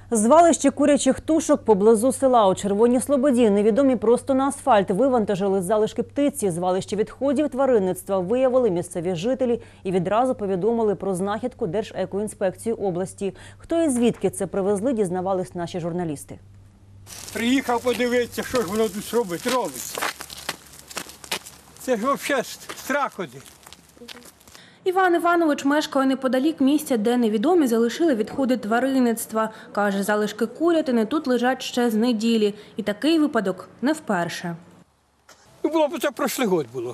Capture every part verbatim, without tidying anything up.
Звалище курячих тушок поблизу села у Червоній Слободі. Невідомі просто на асфальт вивантажили залишки птиці. Звалище відходів тваринництва виявили місцеві жителі і відразу повідомили про знахідку Держекоінспекції області. Хто і звідки це привезли, дізнавались наші журналісти. Приїхав подивитися, що ж воно тут робить, робиться. Це ж взагалі страх один. Іван Іванович мешкає неподалік місця, де невідомі залишили відходи тваринництва. Каже, залишки курятини тут лежать ще з неділі. І такий випадок не вперше. Ну, було б це прошлий год було.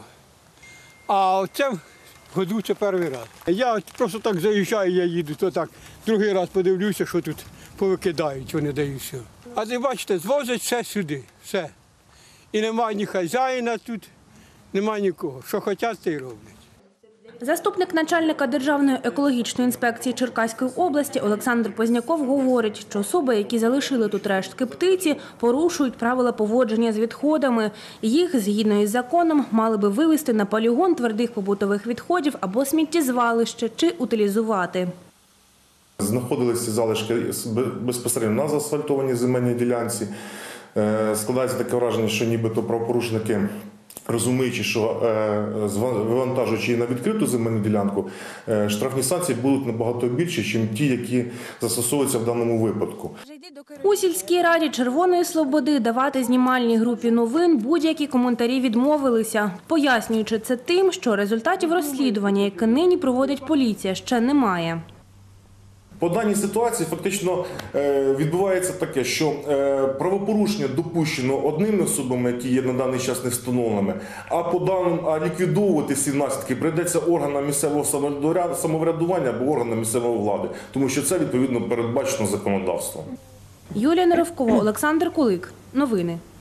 А оце в году це перший раз. Я от просто так заїжджаю, я їду, то так другий раз подивлюся, що тут повикидають, вони дають все. А ви бачите, звозять все сюди, все. І немає ні хазяїна тут, немає нікого. Що хочуть, те й роблять. Заступник начальника Державної екологічної інспекції Черкаської області Олександр Позняков говорить, що особи, які залишили тут рештки птиці, порушують правила поводження з відходами. Їх, згідно із законом, мали би вивезти на полігон твердих побутових відходів або сміттєзвалище чи утилізувати. Знаходилися залишки безпосередньо на заасфальтованій земельній ділянці. Складається таке враження, що нібито правопорушники, розуміючи, що вивантажуючи її на відкриту земельну ділянку, штрафні санкції будуть набагато більші, ніж ті, які застосовуються в даному випадку. У сільській раді Червоної Слободи давати знімальній групі новин будь-які коментарі відмовилися, пояснюючи це тим, що результатів розслідування, яке нині проводить поліція, ще немає. По даній ситуації фактично відбувається таке, що правопорушення допущено одними особами, які є на даний час не встановленими, а по даному, а ліквідовувати ці наслідки прийдеться органам місцевого самоврядування або органам місцевої влади, тому що це відповідно передбачено законодавством. Юлія Неровкова, Олександр Кулик. Новини.